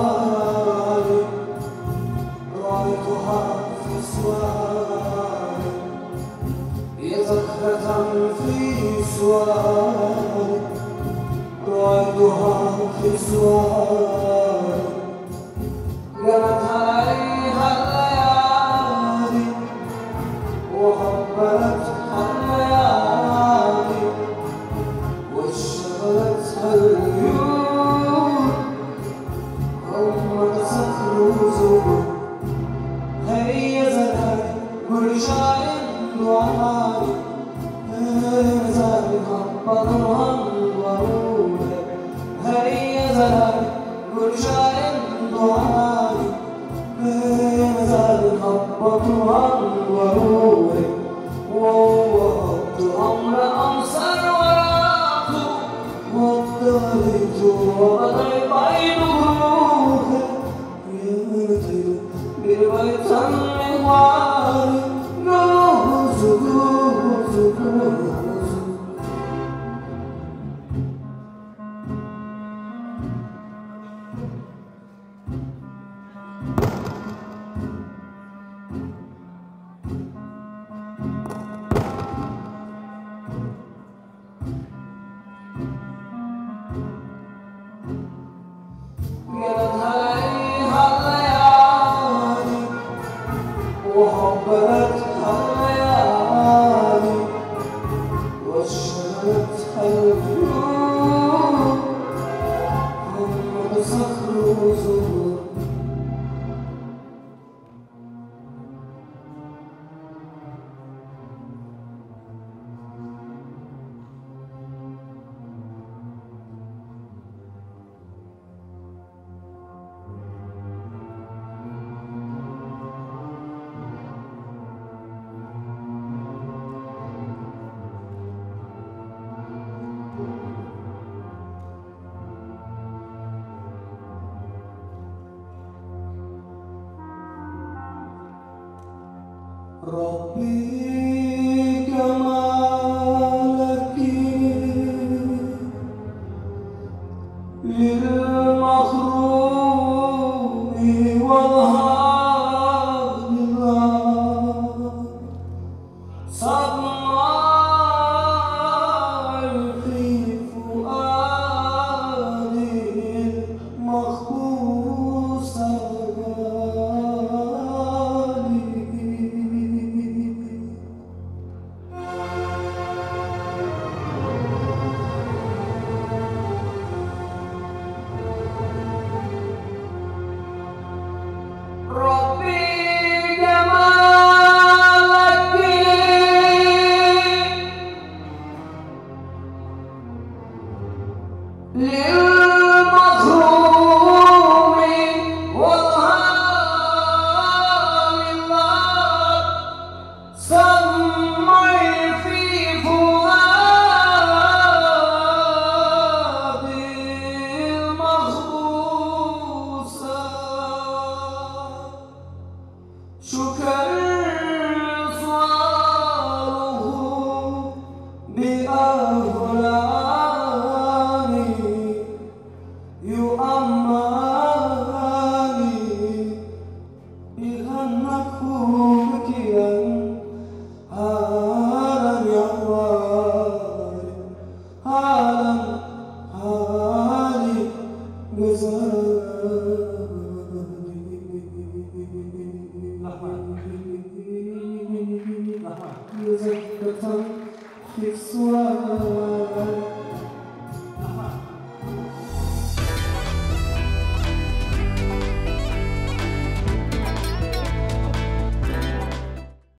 سؤالي رأيتها في سؤالي يزخرة في سؤالي رأيتها في سؤالي جنت عليها الليالي وهبلتها الليالي واشتغلتها العيون ومرست رزقها هيزتها كل شيء وعالي هيزتها بطنها وروحها هيزتها كل شيء وعالي هيزتها بطنها وروحها ووضت أمر أمسر وراته وضيت وبدأ بين روحه ينتهي بالبيت المغوار جوز جوز جوز جنت عليها الليالي وهبلتها الليالي واشتغلتها العيون هم صخر وزهور ربي